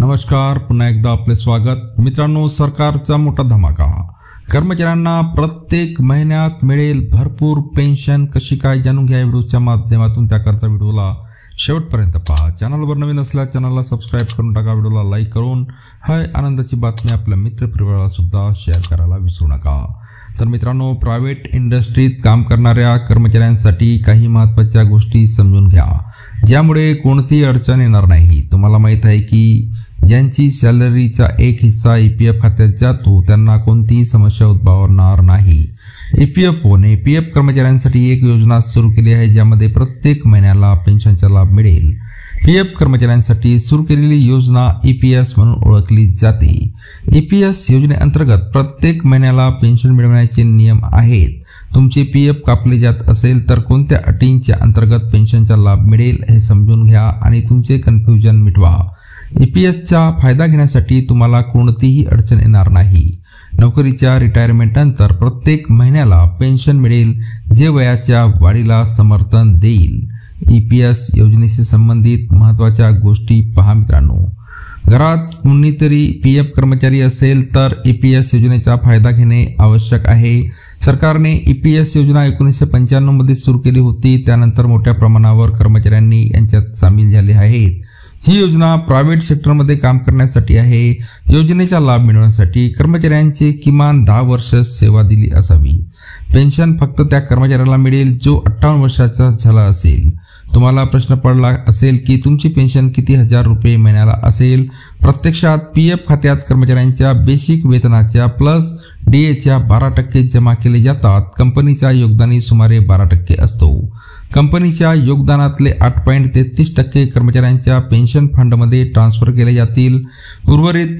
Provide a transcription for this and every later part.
नमस्कार, पुन्हा एकदा आपले स्वागत। मित्रांनो, सरकारचा मोठा धमाका, कर्मचाऱ्यांना प्रत्येक महिन्यात मिळेल भरपूर पेन्शन। कशी काय जाणून घ्या व्हिडिओच्या माध्यमातून। त्याकरता व्हिडिओला शेवटपर्यंत पहा। चॅनलवर नवीन असल्यास चॅनलला सबस्क्राइब करून टाका, व्हिडिओला लाईक करून हाय आनंदाची बातमी आपल्या मित्रपरिवाराला सुद्धा शेअर करायला विसरू नका। तर मित्रांनो, प्रायव्हेट इंडस्ट्रीत काम करणाऱ्या कर्मचाऱ्यांसाठी काही महत्त्वाच्या गोष्टी समजून घ्या, ज्यामुळे कोणतीही अडचण येणार नाही। तुम्हाला माहित आहे की ज्यांची सॅलरीचा एक हिस्सा EPF खात्यात जातो त्यांना कोणतीही समस्या उद्भवणार नाही। EPFOने PF कर्मचाऱ्यांसाठी एक योजना सुरू केली आहे, ज्यामध्ये प्रत्येक महिन्याला पेन्शनचा लाभ मिळेल। PF कर्मचाऱ्यांसाठी सुरू केलेली योजना EPS म्हणून ओळखली जाते। EPS योजनेअंतर्गत प्रत्येक महिन्याला पेन्शन मिळवण्याचे नियम आहेत। तुमचे PF कापले जात असेल तर कोणत्या अटींच्या अंतर्गत पेन्शनचा लाभ मिळेल हे समजून घ्या आणि तुमचे कन्फ्युजन मिटवा। EPSचा फायदा घेण्यासाठी तुम्हाला कोणतीही अडचण येणार नाही। नोकरीच्या रिटायरमेंटनंतर प्रत्येक महिन्याला पेन्शन मिळेल, जे वयाच्या वाढीला समर्थन देईल। EPS योजनेशी संबंधित महत्त्वाच्या गोष्टी पहा मित्रांनो। घरात कोणीतरी PF कर्मचारी असेल तर EPS योजनेचा फायदा घेणे आवश्यक आहे। सरकारने EPS योजना 1995 मध्ये सुरू केली होती। त्यानंतर मोठ्या प्रमाणावर कर्मचाऱ्यांनी यांच्यात सामील झाले आहेत। ही योजना प्रायव्हेट सेक्टरमध्ये काम करण्यासाठी आहे। योजनेचा लाभ मिळवण्यासाठी कर्मचाऱ्यांचे किमान 10 वर्ष सेवा दिली असावी। पेन्शन फक्त त्या कर्मचाऱ्याला मिळेल जो 58 वर्षाचा झाला असेल। तुम्हाला प्रश्न पडला असेल की तुमची पेन्शन किती हजार रुपये महिन्याला असेल। प्रत्यक्षात PF खात्यात कर्मचाऱ्यांच्या बेसिक वेतनाच्या प्लस DAच्या 12% जमा केले जातात। कंपनीचा योगदानी सुमारे 12% असतो। कंपनीच्या योगदानातले 8.33% कर्मचाऱ्यांच्या पेन्शन फंडमध्ये ट्रान्सफर केले जातील। उर्वरित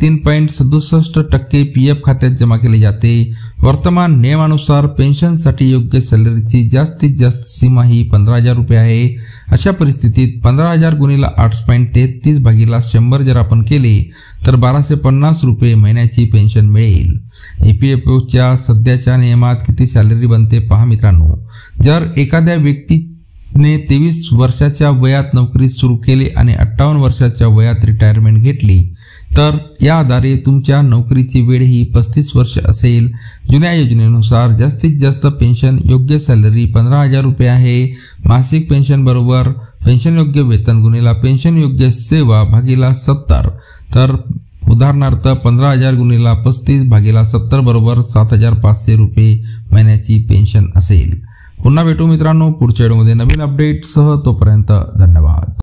3.67% PF खात्यात जमा केले जाते। वर्तमान नियमानुसार पेन्शनसाठी योग्य सॅलरीची जास्तीत जास्त सीमा ही 15,000 रुपये आहे। अशा परिस्थितीत 15,000 गुणिले 8.33 भागिले 100 जर आपण केले तर 1250 रुपये महिन्याची पेन्शन मिळेल। EPFOच्या सध्याच्या नियमात किती सॅलरी बनते पहा मित्रांनो। जर एखाद्या व्यक्तीने 23 वर्षाच्या वयात नोकरी सुरू केली आणि 58 वर्षाच्या वयात रिटायरमेंट घेतली तर या आधारे तुमच्या नोकरीची वेळ ही 35 वर्ष असेल। जुन्या योजनेनुसार जास्तीत जास्त पेन्शन योग्य सॅलरी 15,000 रुपये आहे। मासिक पेन्शन बरोबर पेन्शन योग्य वेतन गुणिले पेन्शन योग्य सेवा भागिले 70। तर उदाहरणार्थ 15,000 गुणिले 35 भागिले 70 बरोबर 7,500 रुपये महिन्याची पेन्शन असेल। पुन्हा भेटू मित्रांनो पुढच्या व्हिडिओमध्ये नवीन अपडेट सह। तोपर्यंत धन्यवाद।